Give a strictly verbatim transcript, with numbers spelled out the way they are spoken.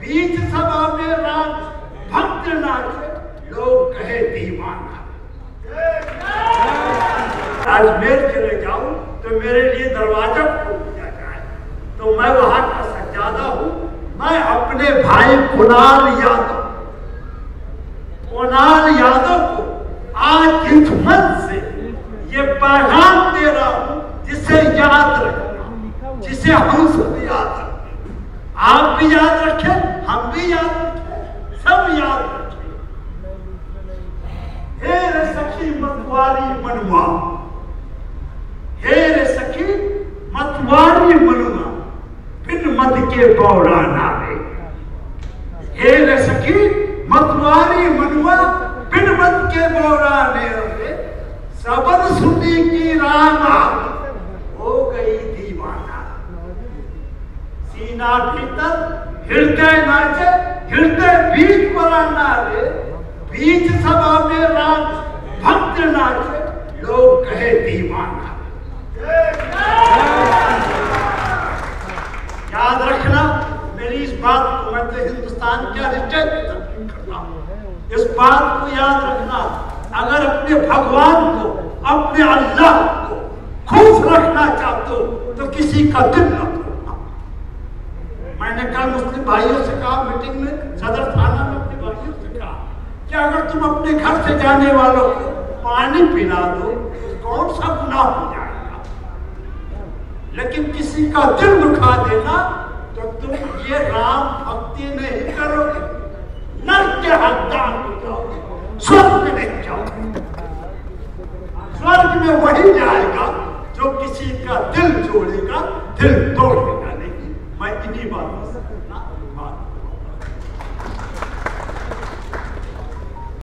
बीच सभा में राम भक्त नाचे, लोग कहे दीवाना। अजमेर चले जाऊं तो मेरे लिए दरवाजा खोल दिया जाए, तो मैं वहां का सज्जादा हूं। मैं अपने भाई कुणाल यादव कुणाल यादव को आज इस मंच से ये पैगाम दे रहा हूं, जिसे याद रखना, जिसे हम सब याद रखें, आप भी याद रखें, हम भी याद रखें, सब याद रखें। हे रे सखी मतवारी मनुआ, हे रे सखी मतवारी मनुआ, बिन मत के बौरा नावे। हे रे सखी मतवारी मनुआ, बिन मत के बौरा नावे। सबद सुनी की राम हो गई दीवाना। सीना भीतर हृदय नाचे, हृदय बीच बड़ा नारे। बीच सभा में राम भक्त नाचे, लोग कहे दीवाना। याद रखना मेरी इस बात को, मैं तो हिंदुस्तान का रिटेल करता हूं। इस बात को याद रखना, अगर अपने भगवान को, अपने अल्लाह को खुश रखना चाहते हो तो किसी का दिल न तोड़ना। मैंने कल मुस्लिम भाइयों से कहा मीटिंग में, सदर थाना में अपने भाइयों से कहा कि अगर तुम अपने घर से जाने वालों को पानी पिला दो तो कौन सा गुनाह हो जाएगा, लेकिन किसी का दिल दुखा देना तो तुम ये राम भक्ति नहीं करोगे, नर्क के हकदार हो जाओगे, स्वर्ग में नहीं जाओगे। स्वर्ग में वही जाएगा जो किसी का दिल जोड़ेगा, दिल तोड़ेगा नहीं। मैं इन्हीं बातों से